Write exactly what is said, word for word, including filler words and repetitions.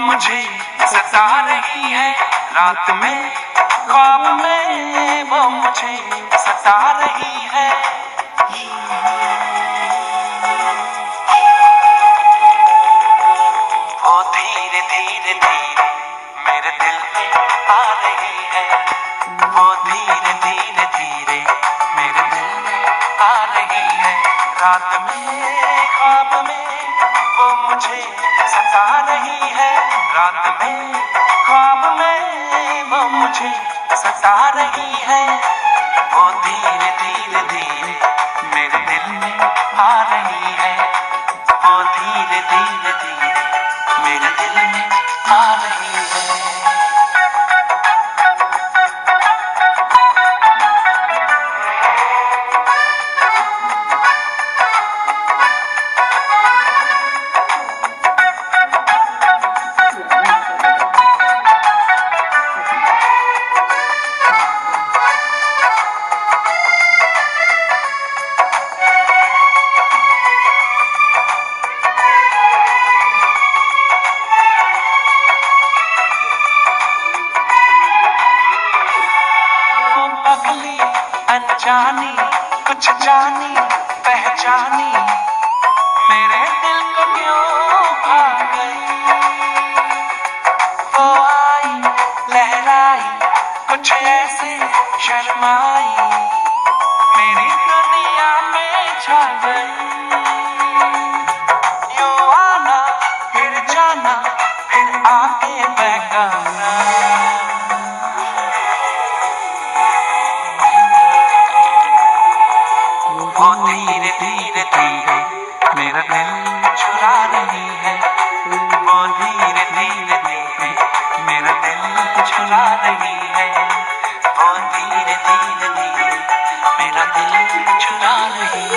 मुझे सता रही है रात में, ख्वाब में वो मुझे सता रही है। वो धीरे धीरे धीरे मेरे दिल में आ रही है, वो धीरे धीरे धीरे मेरे दिल में आ रही है। रात में ख्वाब में वो मुझे सता रही है, रात में ख्वाब में वो मुझे सता रही है। वो धीरे धीरे धीरे मेरे दिल में आ रही है, वो धीरे धीरे धीरे मेरे दिल में आ रही है। अनजानी कुछ जानी पहचानी मेरे दिल को क्यों भा गई। वो आई लहराई कुछ ऐसे शर्माई, मेरी दुनिया में छा गई। यूं आना फिर जाना फिर आके बहकाना, वो धीरे धीरे धीरे मेरा दिल चुरा रही है, वो धीरे धीरे धीरे मेरा दिल चुरा रही है, वो धीरे धीरे धीरे मेरा दिल चुरा रही है।